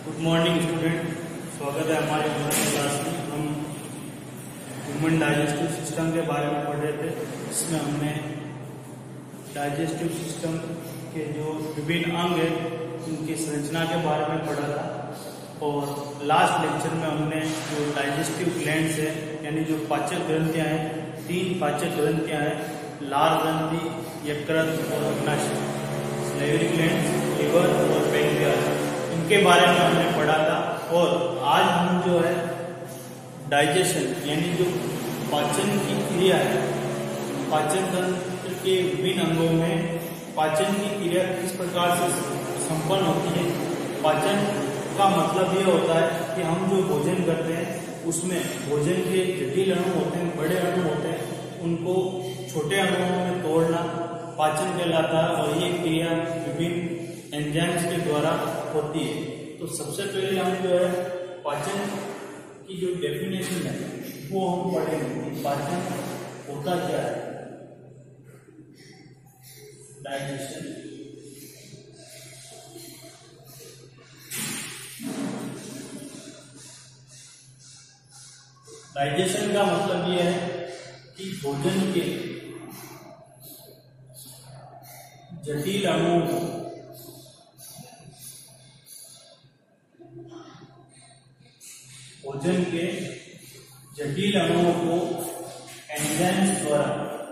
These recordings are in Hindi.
गुड मॉर्निंग स्टूडेंट, स्वागत है हमारे ऑनलाइन क्लास में। हम ह्यूमन डाइजेस्टिव सिस्टम के बारे में पढ़ रहे थे। इसमें हमने डाइजेस्टिव सिस्टम के जो विभिन्न अंग हैं उनकी संरचना के बारे में पढ़ा था। और लास्ट लेक्चर में हमने जो डाइजेस्टिव ग्लैंड्स है यानी जो पाचक ग्रंथियां हैं, 3 पाचक ग्रंथियां हैं, लार ग्रंथि, यकृत और अग्नाशय, सलाइवरी ग्लैंड्स, लिवर और पैंक्रियास, इनके बारे में हमने पढ़ा था। और आज हम जो है डाइजेशन यानी जो पाचन की क्रिया है, पाचन तंत्र के विभिन्न अंगों में पाचन की क्रिया किस प्रकार से संपन्न होती है। पाचन का मतलब यह होता है कि हम जो भोजन करते हैं उसमें भोजन के जटिल अणु होते हैं, बड़े अणु होते हैं, उनको छोटे अणुओं में तोड़ना पाचन कहलाता है। और ये क्रिया विभिन्न एंजाइम्स के द्वारा होती है। तो सबसे पहले हम जो है पाचन की जो डेफिनेशन है वो हम पढ़ेंगे कि पाचन होता क्या है। डाइजेशन डाइजेशन का मतलब यह है कि भोजन के जटिल अणुओं को एंजाइम्स द्वारा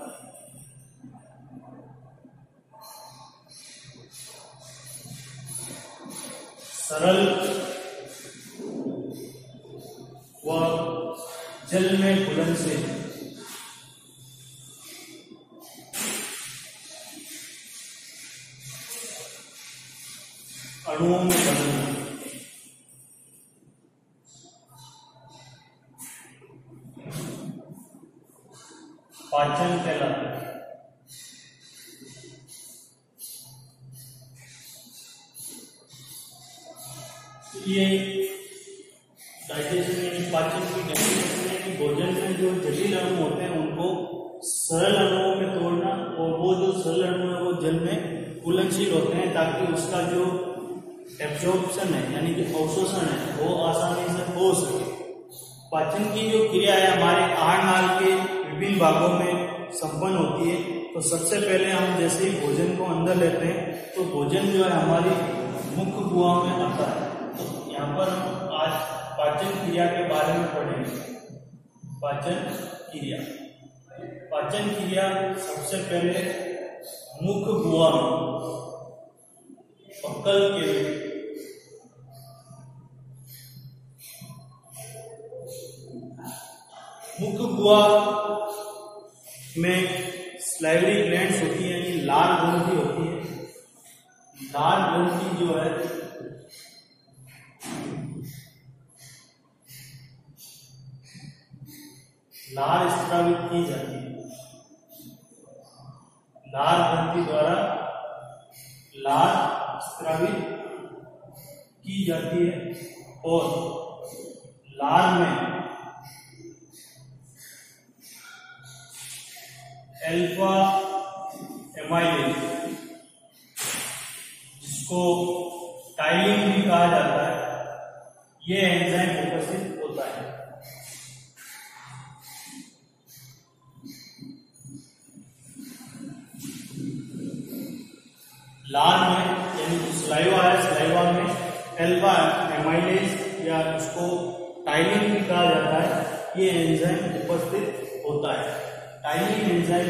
सरल व जल में घुलनशील अणुओं में बदलना पाचन कहलाता है। ये डाइजेशन यानी पाचन की डेफिनेशन है कि भोजन में जो जटिल अणु होते हैं उनको सरल अणुओं में तोड़ना, और वो जो सरल अणु है वो जल में घुलनशील होते हैं ताकि उसका जो एब्जॉर्प्शन है यानी कि अवशोषण है वो आसानी से हो सके। पाचन की जो क्रिया है हमारे आहार नाल के विभिन्न भागों में संपन्न होती है। तो सबसे पहले हम जैसे ही भोजन को अंदर लेते हैं तो भोजन जो है हमारी मुख्य गुहा में आता है। तो यहाँ पर हम आज पाचन क्रिया के बारे में पढ़ेंगे। पाचन क्रिया सबसे पहले मुख्य गुहा में पक्कल के मुख्य गुहा में सलाइवरी ग्लैंड्स होती है यानी लार ग्रंथि होती है। लार ग्रंथि जो है लार स्रावित की जाती है। लार ग्रंथि द्वारा लार स्रावित की जाती है और लार में अल्फा एमाइलेज, जिसको टाइलिन भी कहा जाता है, यह एंजाइम उपस्थित होता है। लार में यानी जो सलाइवा है, सलाइवा में अल्फा एमाइलेज या उसको टाइलिन भी कहा जाता है, ये एंजाइम उपस्थित होता है। टाइलिन एंजाइम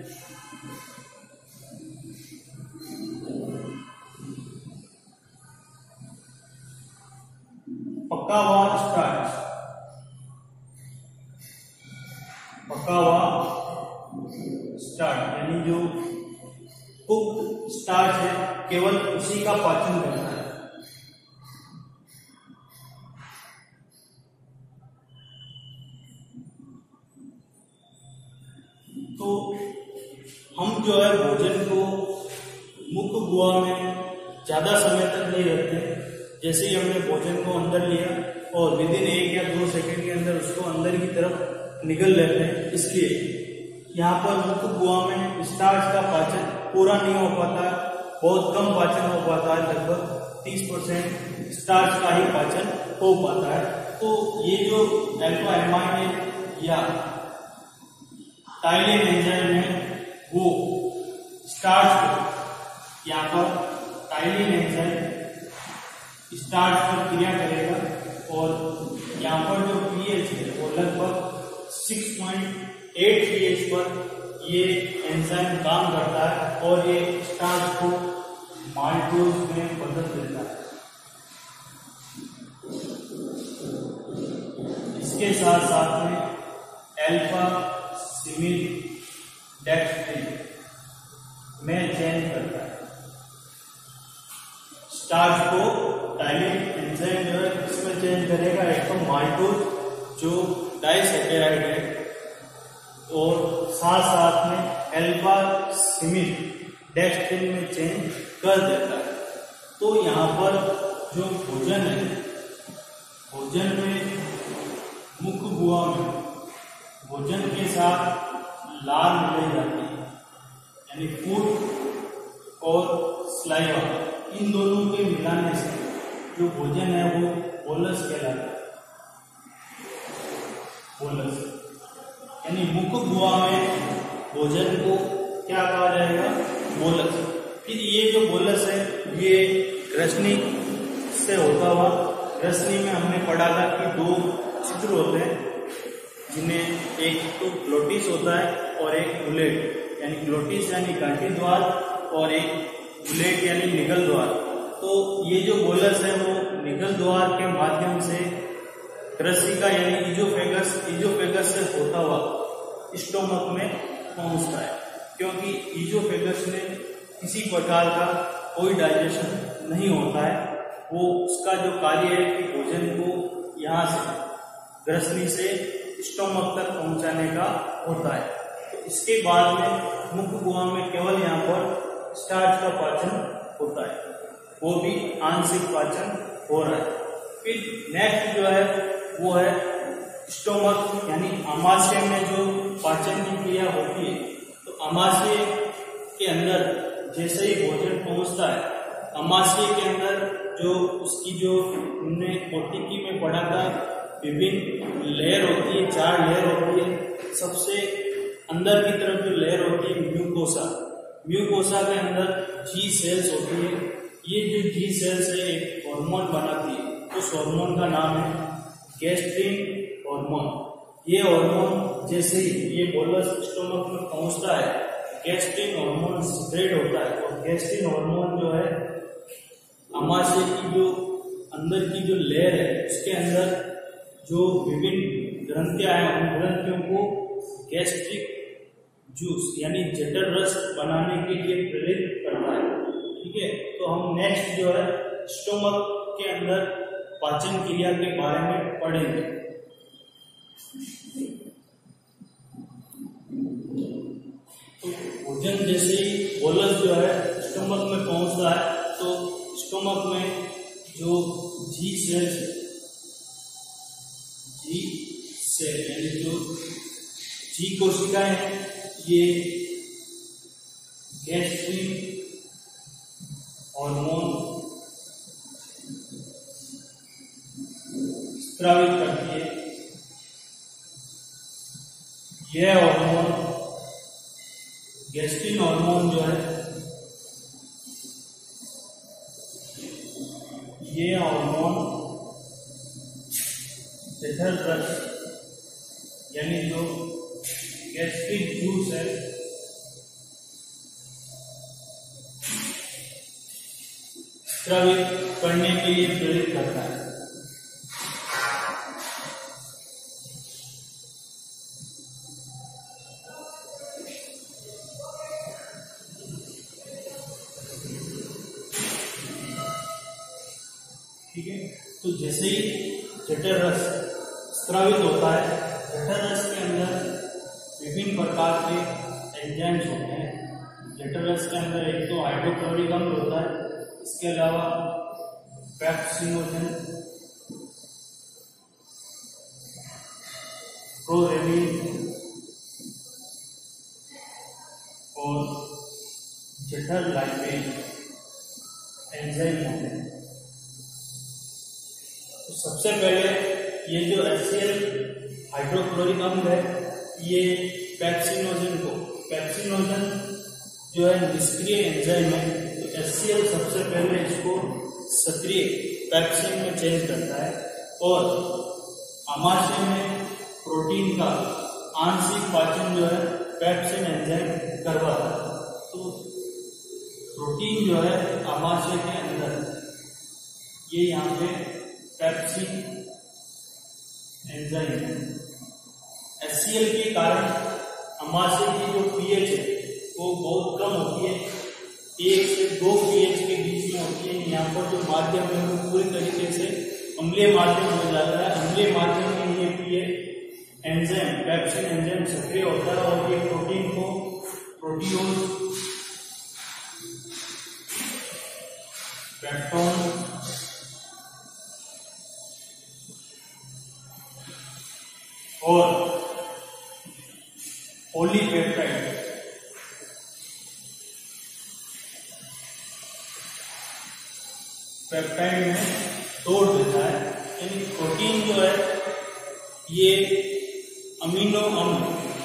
पका हुआ स्टार्च यानी जो कुक स्टार्च है केवल उसी का पाचन करता है। तो हम जो है भोजन को मुख्य गुहा में ज्यादा समय तक नहीं रखते। जैसे ही हमने भोजन को अंदर लिया और विद इन 1 या 2 सेकंड के अंदर उसको अंदर की तरफ निगल लेते हैं। इसलिए यहाँ पर मुख्य गुहा में स्टार्च का पाचन पूरा नहीं हो पाता, बहुत कम पाचन हो पाता है, लगभग 30% स्टार्च का ही पाचन हो पाता है। तो ये जो अल्फा एमाइड या टाइलिन एंजाइम है वो स्टार्च को, यहाँ पर टाइलिन एंजाइम स्टार्च पर क्रिया करेगा और यहाँ पर जो पीएच है वो लगभग 6.8 pH पर ये एंजाइम काम करता है और ये स्टार्च को माल्टोज में बदल देता है। इसके साथ साथ में अल्फा सिमिल डेक्स्ट्रिन में चेंज करता है। स्टार्च को टाइलिन एंजाइम जो है इसमें चेंज करेगा, एक तो माल्टोज जो डाइसैकेराइड है और साथ साथ में अल्फा सिमिल डेक्स्ट्रिन में चेंज कर देता है। तो यहाँ पर जो भोजन है, भोजन में मुख्य गुहा में भोजन के साथ लार मिलाई जाती है, यानी फूड और स्लाइवा, इन दोनों के मिलाने से जो भोजन है वो बोलस कहलाता है। बोलस यानी मुख्य गुहा में भोजन को क्या कहा जाएगा? बोलस। फिर ये जो बोलस है ये ग्रसनी से होता हुआ, ग्रसनी में हमने पढ़ा था कि 2 छिद्र होते हैं जिन्हें एक तो ग्लोटिस होता है और एक बुलेट, यानी ग्लोटिस यानी घाटी द्वार और एक बुलेट यानी निगल द्वार। तो ये जो बोलस है वो निगल द्वार के माध्यम से ग्रसिका यानी इजोफेगस से होता हुआ स्टोमक में पहुंचता है, क्योंकि इजोफेगस में किसी प्रकार का कोई डाइजेशन नहीं होता है। वो उसका जो कार्य है कि भोजन को यहाँ से ग्रसनी से स्टोमक तक पहुंचाने का होता है। तो इसके बाद में मुख्य गुहा में केवल यहाँ पर स्टार्च का पाचन होता है, वो भी आंशिक पाचन हो रहा है। फिर नेक्स्ट जो है वो है स्टोमक, यानी आमाशय में जो पाचन की क्रिया होती है। तो आमाशय के अंदर जैसे ही भोजन पहुंचता है, आमाशय के अंदर जो उसकी जो हमने कोटिकी में पढ़ा था विभिन्न लेयर होती है, 4 लेयर होती है। सबसे अंदर की तरफ जो लेयर होती है म्यूकोसा, म्यूकोसा के अंदर जी सेल्स होती है। ये जो जी सेल्स है एक हार्मोन बनाती है, उस हार्मोन का नाम है गैस्ट्रिन हार्मोन। ये हार्मोन जैसे ही ये बोलस स्टोमक में पहुंचता है, गैस्ट्रिन हार्मोन सिक्रेट होता है और गैस्ट्रिन हार्मोन जो है आमाशय की जो अंदर की जो लेयर है उसके अंदर जो विभिन्न ग्रंथियां हैं उन ग्रंथियों को गैस्ट्रिक जूस यानी जठर रस बनाने के लिए प्रेरित करता है। ठीक है, तो हम नेक्स्ट जो है स्टोमक के अंदर पाचन क्रिया के बारे में पढ़ेंगे। तो भोजन जैसे ही बोलस जो है स्टोमक में पहुंचता है तो स्टोमक में जो जी सेल यानी जो जी कोशिकाएं हैं ये गैस्ट्रिन हार्मोन स्रावित करती है। यह हार्मोन गैस्ट्रिन हार्मोन जो है ये हार्मोन जठर रस यानी जो गैस्ट्रिक जूस है स्रावित करने के लिए प्रेरित करता है। ठीक है, तो जैसे ही जठर रस स्रावित होता है, जठर रस के अंदर विभिन्न प्रकार के एंजाइम्स होते हैं। जठर रस के अंदर एक तो हाइड्रोक्लोरिक अम्ल होता है, इसके अलावा पेप्सिनोजन, प्रोरेनिन और जठर लाइपेज एंजाइम होते हैं। सबसे पहले ये जो HCl हाइड्रोक्लोरिक अम्ल है, ये पेप्सिनोजन जो है निष्क्रिय एंजाइम है, तो HCl सबसे पहले इसको सक्रिय पेप्सिन में चेंज करता है और आमाशय में प्रोटीन का आंशिक पाचन जो है पेप्सिन एंजाइम करवाता है। तो प्रोटीन जो है आमाशय के अंदर ये यहाँ पे पेप्सिन एंजाइम है। HCl के कारण आमाशय की जो pH है वो बहुत कम होती है, 1 से 2 pH के बीच में होती है। यहाँ पर जो माध्यम है वो पूरी तरीके से अम्लीय माध्यम हो जाता है। अम्लीय माध्यम में ये pH एंजाइम पेप्सिन एंजाइम सक्रिय होता है और ये प्रोटीन को प्रोटियोज पेप्टोन और पॉलीपेप्टाइड पेप्टाइड में तोड़ देता है। यानी प्रोटीन जो है ये अमीनो अम्ल,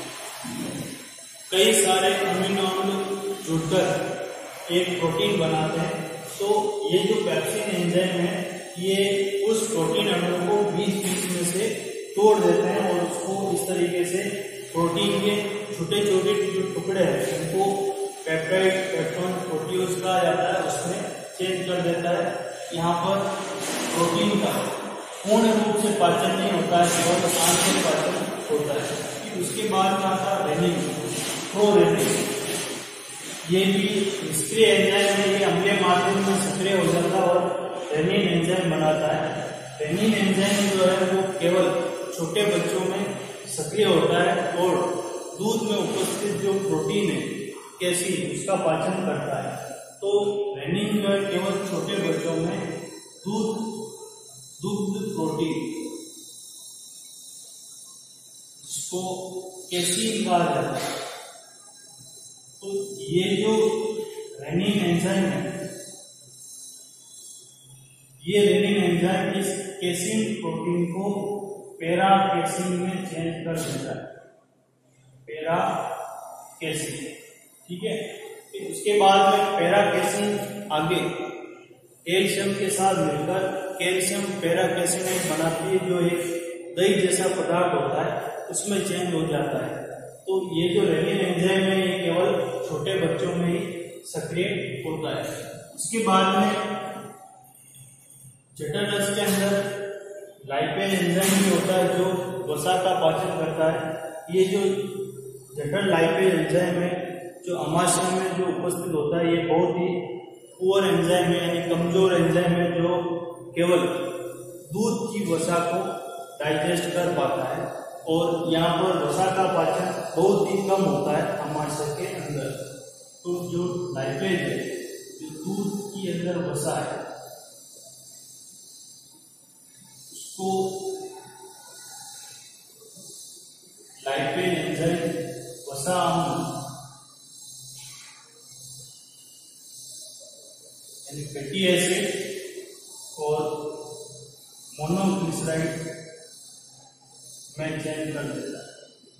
कई सारे अमीनो अम्ल जुड़कर एक प्रोटीन बनाते हैं। तो ये जो पेप्सिन एंजाइम है ये उस प्रोटीन अणु को बीच में से तोड़ देते हैं और उसको इस तरीके से प्रोटीन के छोटे छोटे जो टुकड़े हैं उनको पेप्टाइड पेप्टोन प्रोटीओज कहा जाता है, उसमें चेंज कर देता है। यहाँ पर प्रोटीन का पूर्ण रूप से पाचन नहीं होता है, केवल आंशिक पाचन होता है। उसके बाद में आता है रेनिन, प्रोरेनिन। ये भी निष्क्रिय एंजाइम है, ये अम्लीय माध्यम में सक्रिय हो जाता है और रेनिन एंजाइम बनाता है। रेनिन एंजाइम जो है वो केवल छोटे बच्चों में सक्रिय होता है और दूध में उपस्थित जो प्रोटीन है कैसीन उसका पाचन करता है। तो रेनिन जो है केवल छोटे बच्चों में दुग्ध प्रोटीन इसको कैसीन कहा जाता है। तो ये जो रेनिन एंजाइम है, ये रेनिन एंजाइम इस कैसीन प्रोटीन को पैरा कैसीन में चेंज कर देता है, पैरा कैसीन। ठीक है, फिर उसके बाद में पैरा कैसीन आगे कैल्शियम के साथ मिलकर कैल्शियम पैरा कैसीनेट बनाती है, जो एक दही जैसा पदार्थ होता है उसमें चेंज हो जाता है। तो ये जो रेनिन एंजाइम है ये केवल छोटे बच्चों में ही सक्रिय होता है। उसके बाद में जठर रस के अंदर लाइपेज एंजाइम भी होता है जो वसा का पाचन करता है। ये जो जठर लाइपेज एंजाइम है जो आमाशय में जो उपस्थित होता है, ये बहुत ही पुअर एंजाइम है, यानी कमजोर एंजाइम है जो केवल दूध की वसा को डाइजेस्ट कर पाता है और यहाँ पर वसा का पाचन बहुत ही कम होता है आमाशय के अंदर। तो जो लाइपेज है, जो दूध की अंदर वसा है, उसको लाइपेज एंजाइम वसा अम्ल यानी फैटी एसिड और मोनोग्लिसराइड में चेंज कर देता है।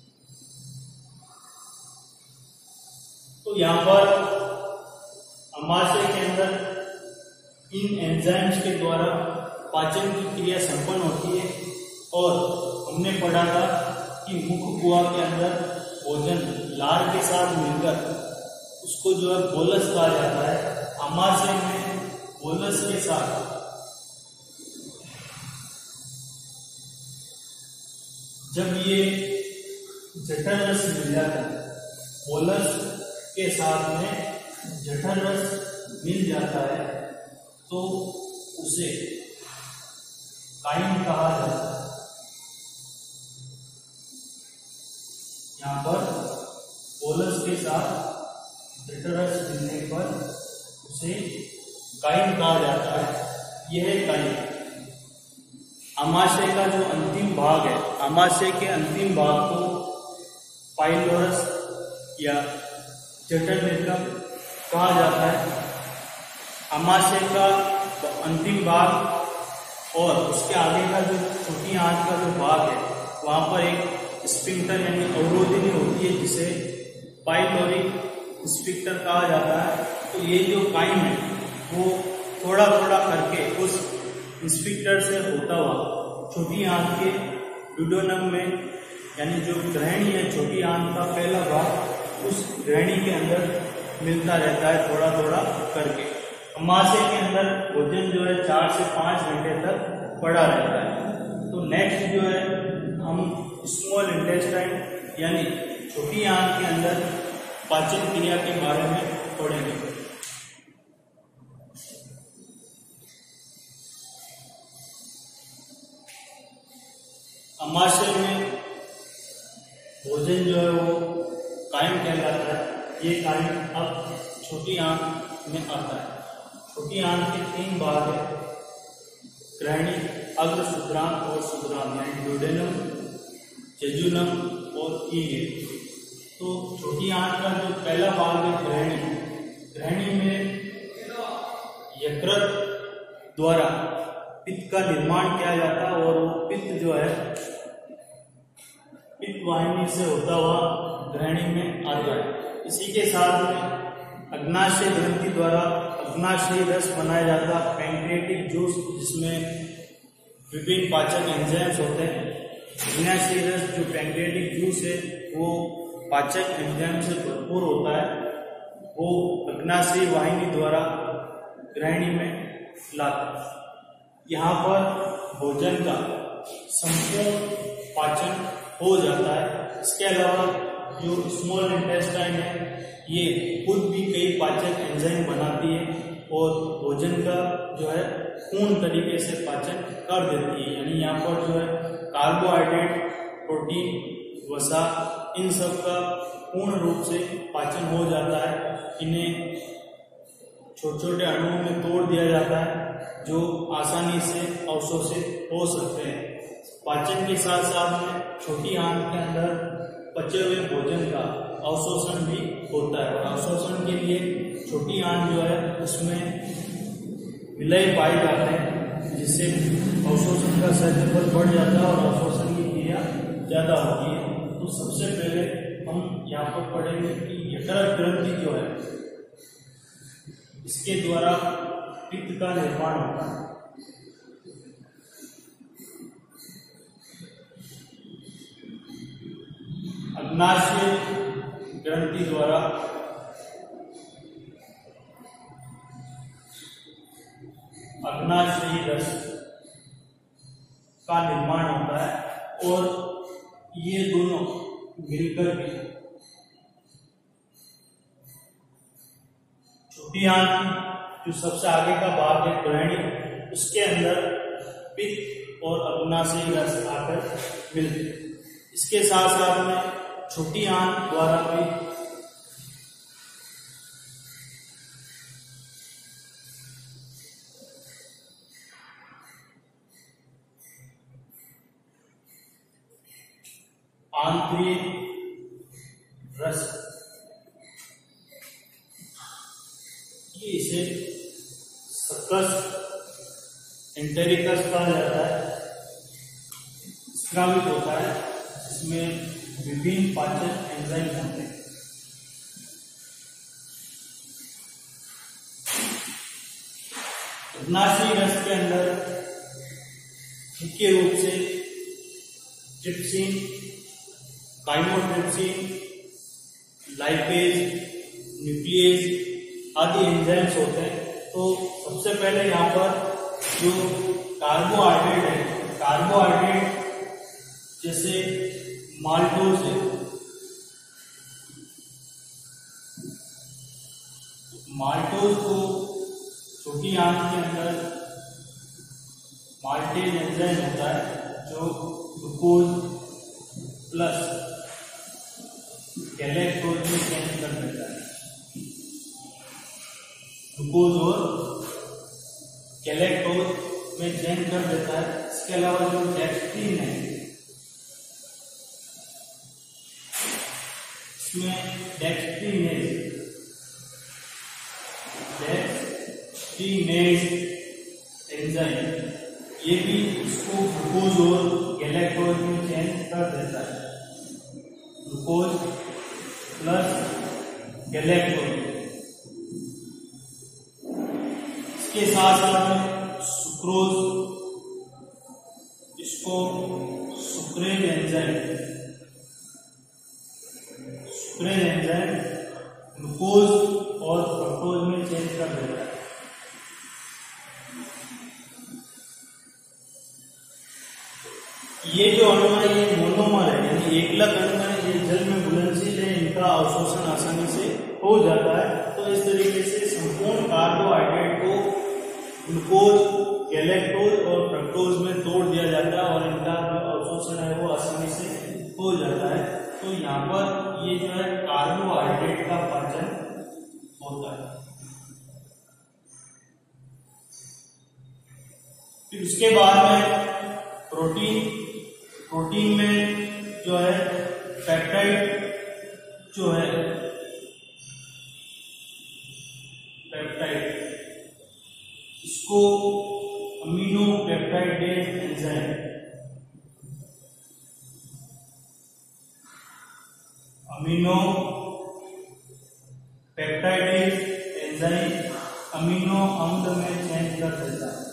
तो यहाँ पर आमाशय के अंदर इन एंजाइम्स के द्वारा पाचन की क्रिया संपन्न होती है और हमने पढ़ा था कि मुख कुआ के अंदर भोजन लार के साथ मिलकर उसको जो है बोलस कहा जाता है। आमाशय में बोलस के साथ जब ये जठर रस मिल जाता है, बोलस के साथ में जठर रस मिल जाता है, तो उसे काइन कहा जाता है। यहाँ पर बोलस के साथ जठर रस मिलने पर उसे काइन कहा जाता है। यह काइन आमाशय का जो अंतिम भाग है, आमाशय के अंतिम भाग को पाइलोरस या जठर नेत्रम कहा जाता है। आमाशय का अंतिम भाग और उसके आगे का जो छोटी आंत का जो भाग है वहां पर एक स्फिंक्टर यानी अवरोधनी होती है जिसे पाइलोरिक स्फिंक्टर कहा जाता है। तो ये जो काइम है वो थोड़ा थोड़ा करके उस स्फिंक्टर से होता हुआ छोटी आंत के ड्यूडेनम में यानी जो ग्रहणी है छोटी आंत का पहला भाग उस ग्रहणी के अंदर मिलता रहता है थोड़ा थोड़ा करके। अमाशय के अंदर भोजन जो है 4 से 5 घंटे तक पड़ा रहता है। तो नेक्स्ट जो है हम स्मॉल इंटेस्टाइन यानी छोटी आंत के अंदर पाचन क्रिया के बारे में पढ़ेंगे। अमाशय में भोजन जो है वो कायम कहलाता है। ये कायम अब छोटी आंत में आता है। छोटी आंत के 3 भाग है, ग्रहणी, अग्र शुक्रांत और शुक्रांत यानी ड्यूडेनम, जेजुनम और ईलियम। तो छोटी आंत का जो पहला भाग है ग्रहणी, ग्रहणी में यकृत द्वारा पित्त का निर्माण किया जाता है और वो पित्त जो है पित्त वाहिनी से होता हुआ ग्रहणी में आता है। इसी के साथ में अग्नाशय ग्रंथि द्वारा अग्नाशयी रस बनाया जाता है, पैंक्रियाटिक जूस जिसमें विभिन्न पाचन एंजाइम्स होते हैं। अग्नाशयी रस जो पैंक्रियाटिक जूस है वो पाचक एंजाइम से भरपूर होता है, वो अग्नाशयी वाहिनी द्वारा ग्रहणी में लाता है। यहाँ पर भोजन का संपूर्ण पाचन हो जाता है। इसके अलावा जो स्मॉल इंटेस्टाइन है ये खुद भी कई पाचक एंजाइम बनाती है और भोजन का जो है पूर्ण तरीके से पाचन कर देती है। यानी यहाँ पर जो है कार्बोहाइड्रेट, प्रोटीन, वसा इन सब का पूर्ण रूप से पाचन हो जाता है। इन्हें छोटे छोटे अणुओं में तोड़ दिया जाता है जो आसानी से अवशोषित हो सकते हैं। पाचन के साथ साथ में छोटी आंत के अंदर पचे हुए भोजन का अवशोषण भी होता है और अवशोषण के लिए छोटी आंत जो है उसमें विलय पाए जाते हैं जिससे अवशोषण का क्षेत्रफल बढ़ जाता है और अवशोषण की क्रिया ज्यादा होती है। तो सबसे पहले हम यहाँ पर पढ़ेंगे कि यकृत ग्रंथि जो है इसके द्वारा पित्त का निर्माण होता है। अग्नाशय ग्रंथि द्वारा अग्नाशयी रस का निर्माण होता है और ये दोनों मिलकर के छोटी आंत जो सबसे आगे का भाग है ग्रहणी, उसके अंदर पित्त और अग्नाशयी रस आकर मिलते हैं। इसके साथ साथ में छोटी आंत द्वारा भी आंतरिक रस, ये इसे सक्कस एंटेरिकस कहा जाता है, स्रावित होता है जिसमें विभिन्न पाचन एंजाइम होते हैं। अग्नाशयी रस के अंदर मुख्य रूप से ट्रिप्सिन, काइमोट्रिप्सिन, लाइपेज, न्यूक्लियेज आदि एंजाइम्स होते हैं। तो सबसे पहले यहाँ पर जो कार्बोहाइड्रेट है, कार्बोहाइड्रेट जैसे माल्टोज है, माल्टोज को छोटी आंत के अंदर माल्टेज एंजाइम होता है जो ग्लूकोज प्लस गैलेक्टोज में चेंज कर देता है। ग्लूकोज और गैलेक्टोज में चेंज कर देता है। इसके अलावा जो डेक्स्ट्रीन है इसमें डेक्स्ट्रीनेज एंजाइम ये भी इसको ग्लूकोज और गैलेक्टोज में चेंज कर देता है। ग्लूकोज प्लस गैलेक्टोज, इसके साथ साथ में सुक्रोज, इसको सुक्रेज एंजाइम ग्लूकोज और फ्रक्टोज में चेंज कर देता है। ये जो अणु है ये मोनोमर है, यानी एकलक अणु है, ये जल में घुलनशील है, इनका अवशोषण आसानी से हो जाता है। तो इस तरीके से संपूर्ण कार्बोहाइड्रेट को ग्लूकोज, गैलेक्टोज और फ्रक्टोज में तोड़ दिया जाता है और इनका जो अवशोषण है वो आसानी से हो जाता है। तो यहाँ पर ये जो है कार्बोहाइड्रेट का पाचन होता है। फिर उसके बाद में प्रोटीन में जो है पेप्टाइड जो है इसको अमीनो पेप्टाइडेज एंजाइम अमीनो अम्ल में चेंज कर देता है।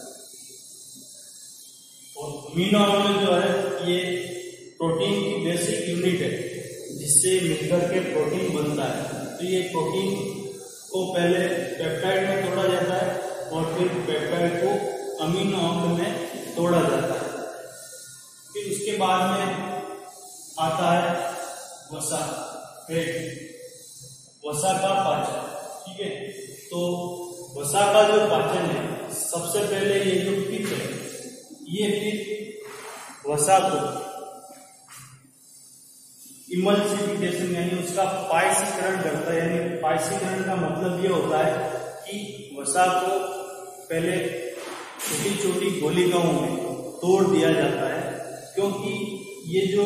और अमीनो अम्ल जो है ये प्रोटीन की बेसिक यूनिट है, जिससे मिलकर के प्रोटीन बनता है। तो ये प्रोटीन को पहले पेप्टाइड में तोड़ा जाता है और फिर पेप्टाइड को अमीनो अम्ल में तोड़ा जाता है। फिर उसके बाद में आता है वसा, वसा का पाचन। ठीक है, तो वसा का जो पाचन है, सबसे पहले ये जो पित्त है, ये पित्त वसा को इमल्सिफिकेशन यानी उसका पायसीकरण करता है। यानी पायसीकरण का मतलब ये होता है कि वसा को पहले छोटी छोटी गोलिकाओं में तोड़ दिया जाता है, क्योंकि ये जो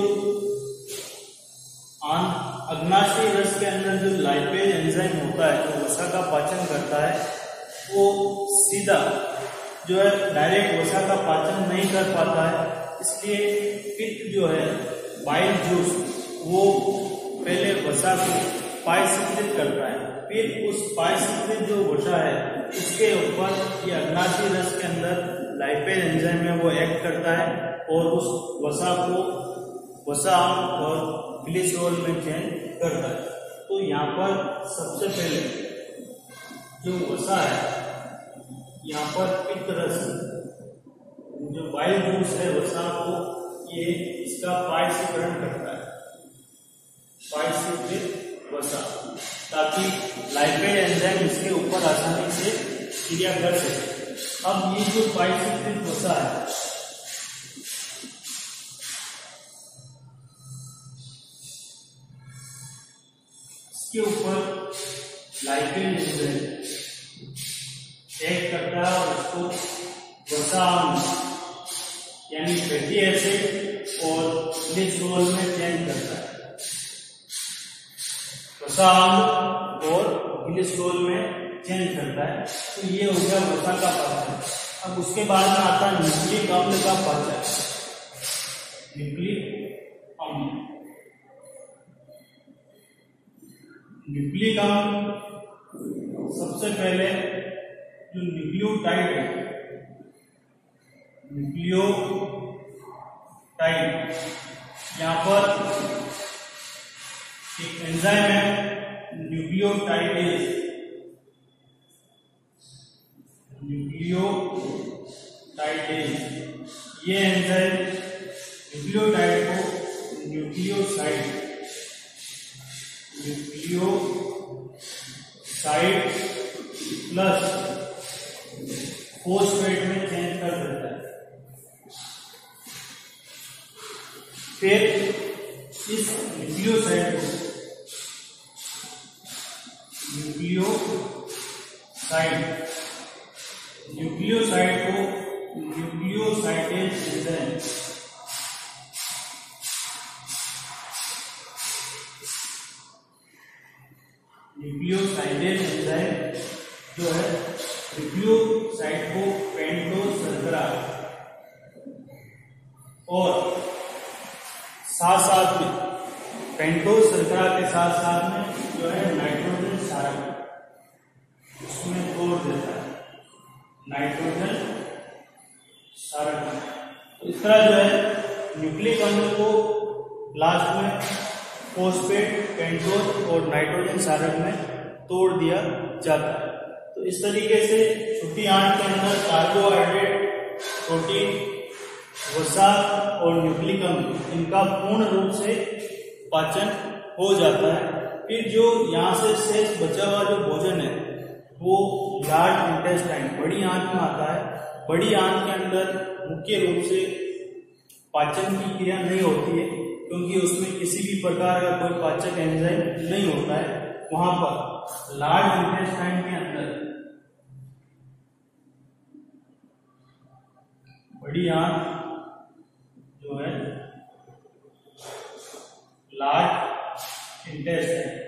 अग्नाशयी रस के अंदर जो लाइपेज एंजाइम होता है जो वसा का पाचन करता है, वो सीधा जो है डायरेक्ट वसा का पाचन नहीं कर पाता है। इसलिए पित्त जो है बाइल जूस वो पहले वसा को पायसीकृत करता है, फिर उस पायसीकृत जो वसा है उसके ऊपर ये अग्नाशयी रस के अंदर लाइपेज एंजाइम है वो एक्ट करता है और उस वसा को वसा और ग्लिसरॉल में चेंज करता है। तो यहाँ पर सबसे पहले जो वसा है, यहाँ पर पित्त रस जो बाइल जूस है वसा को ये इसका पायसीकरण करता है, पायसीकृत वसा, ताकि लाइपेज एंजाइम इसके ऊपर आसानी से क्रिया कर सके। अब ये जो पायसीकृत वसा है इसके ऊपर लाइपेज एंजाइम एक्ट करता है और उसको वसा यानी फैटी एसिड और ग्लिसरॉल में चेंज करता है। वसा और ग्लिसरॉल में चेंज करता है। तो ये हो गया वसा का पाचन। अब उसके बाद में आता है न्यूक्लिक अम्ल का पाचन। न्यूक्लिक अम्ल सबसे पहले जो न्यूक्लियोटाइड है, यहाँ पर एक एंजाइम है न्यूक्लियोटाइडेज, ये एंजाइम न्यूक्लियोटाइड को न्यूक्लियोसाइड प्लस फोस्फेट में चेंज कर देता है। फिर इस न्यूक्लियोसाइड को न्यूक्लियोसाइडेज एंजाइम जो है न्यूक्लियोसाइड को पेंटोज शर्करा और साथ साथ में पेंटोज शर्करा के साथ साथ में जो है नाइट्रोजन क्षारक उसमें तोड़ देता है, नाइट्रोजन क्षारक। तो इस तरह जो है न्यूक्लिक अम्ल को लास्ट में फॉस्फेट, पेंटोज और नाइट्रोजन क्षारक में तोड़ दिया जाता है। तो इस तरीके से छोटी आंत के अंदर कार्बोहाइड्रेट, प्रोटीन, वसा और न्यूक्लिक अम्ल इनका पूर्ण रूप से पाचन हो जाता है। फिर जो यहाँ से शेष बचा हुआ जो भोजन है वो लार्ज इंटेस्टाइन, बड़ी आंत में आता है। बड़ी आंत के अंदर मुख्य रूप से पाचन की क्रिया नहीं होती है, क्योंकि उसमें किसी भी प्रकार का कोई पाचक एंजाइम नहीं होता है। वहां पर लार्ज इंटेस्टाइन के अंदर बड़ी आंत जो है लार्ज इंटेस्टाइन,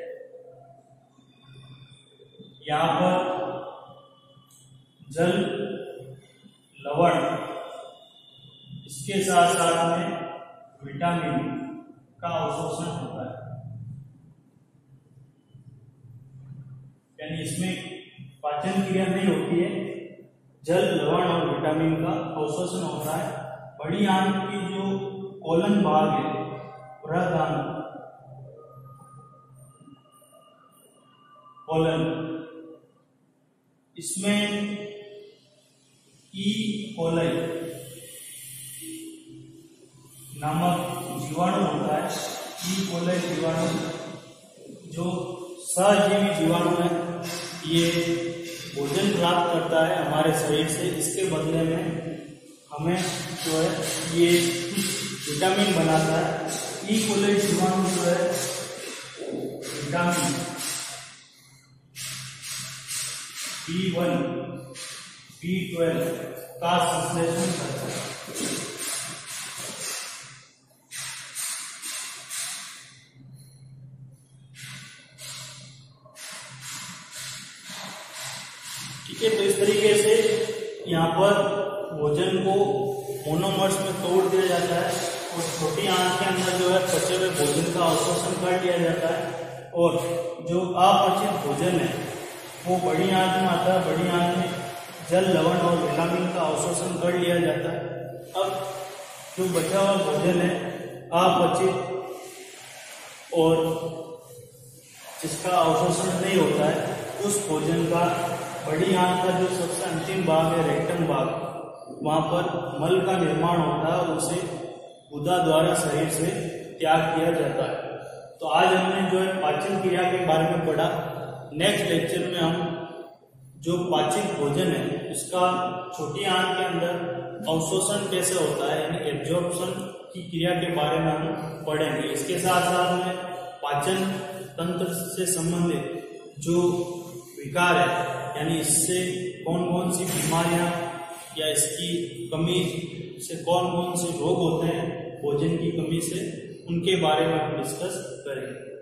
यहाँ पर जल, लवण, इसके साथ साथ में विटामिन का अवशोषण होता है। यानी इसमें पाचन क्रिया नहीं होती है, जल, लवण और विटामिन का अवशोषण होता है। बड़ी आंत की जो कोलन भाग है, बृहदांत कोलन, इसमें ई कोलाई नामक जीवाणु होता है। ई कोलाई जीवाणु जो सहजीवी जीवाणु है, ये भोजन प्राप्त करता है हमारे शरीर से। इसके बदले में हमें जो है ये विटामिन बनाता है। ई कोलाई जीवाणु जो है विटामिन B1, B12 का संश्लेषण करता है। ठीक है, तो इस तरीके से यहाँ पर भोजन को मोनोमर्स में तोड़ दिया जाता है और छोटी आंत के अंदर जो है पचे हुए भोजन का अवशोषण कर लिया जाता है। और जो अपचित भोजन है वो बड़ी आंत में आता है। बड़ी आंत में जल, लवण और विटामिन का अवशोषण कर लिया जाता है। अब जो बचा हुआ भोजन है अपचित और जिसका अवशोषण नहीं होता है, उस भोजन का बड़ी आंत का जो सबसे अंतिम भाग है, रेक्टम भाग, वहां पर मल का निर्माण होता है और उसे गुदा द्वारा शरीर से त्याग किया जाता है। तो आज हमने जो है पाचन क्रिया के बारे में पढ़ा। नेक्स्ट लेक्चर में हम जो पाचित भोजन है उसका छोटी आंत के अंदर अवशोषण कैसे होता है, यानी एब्जॉर्प्शन की क्रिया के बारे में हम पढ़ेंगे। इसके साथ साथ में पाचन तंत्र से संबंधित जो विकार है, यानी इससे कौन कौन सी बीमारियां या इसकी कमी से कौन कौन से रोग होते हैं भोजन की कमी से, उनके बारे में हम डिस्कस करेंगे।